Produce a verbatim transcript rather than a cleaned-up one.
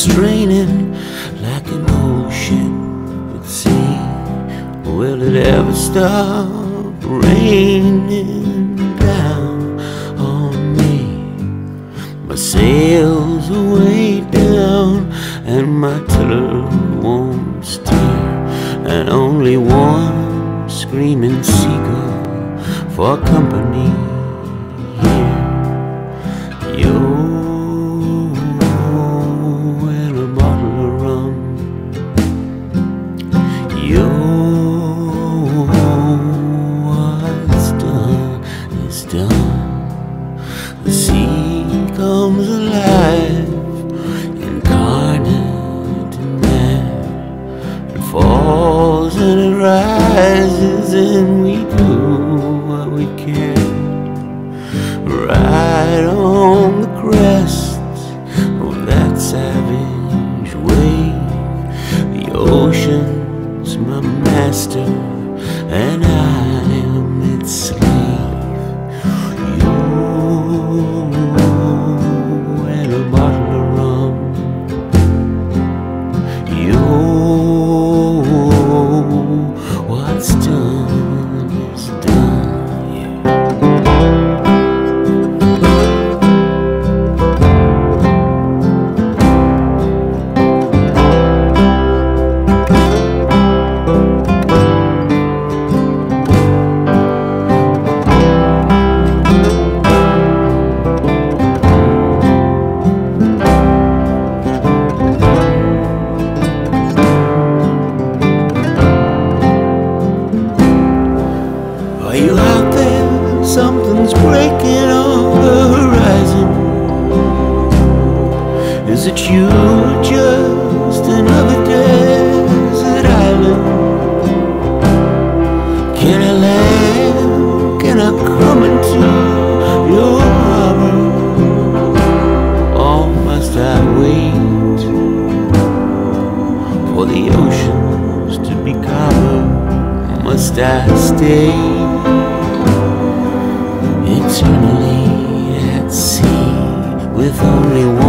straining like an ocean at sea. Will it ever stop raining down on me? My sails are way down and my tiller won't steer, and only one screaming seagull for company here. Yo, and a bottle of rum. Yo, what's done is done. The sea comes alive, incarnate and mad. It falls and it rises, and we do what we can. Right on the crest of that savage wave, the ocean's my master and I am its slave. You and a bottle of rum. You, what's done is done. Yeah. Are you out there? Something's breaking on the horizon. Is it you or just another desert island? Can I land? Can I come into your harbor? Or must I wait for the oceans to be calmer? Must I stay eternally at sea with only one